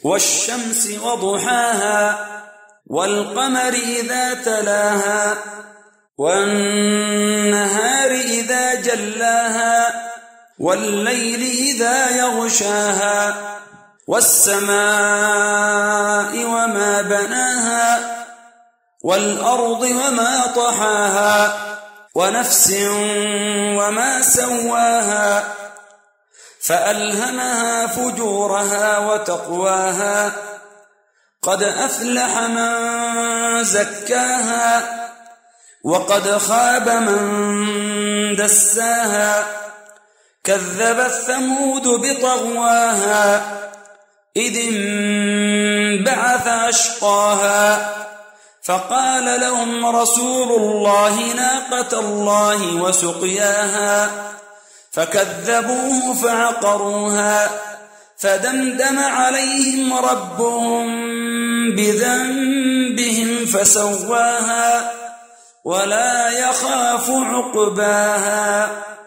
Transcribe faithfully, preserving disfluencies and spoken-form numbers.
والشمس وضحاها والقمر إذا تلاها والنهار إذا جلاها والليل إذا يغشاها والسماء وما بناها والأرض وما طحاها ونفس وما سواها فألهمها فجورها وتقواها قد أفلح من زكاها وقد خاب من دساها كذبت ثمود بطغواها إذ انبعث أشقاها فقال لهم رسول الله ناقة الله وسقياها فكذبوه فعقروها فدمدم عليهم ربهم بذنبهم فسواها ولا يخاف عقباها.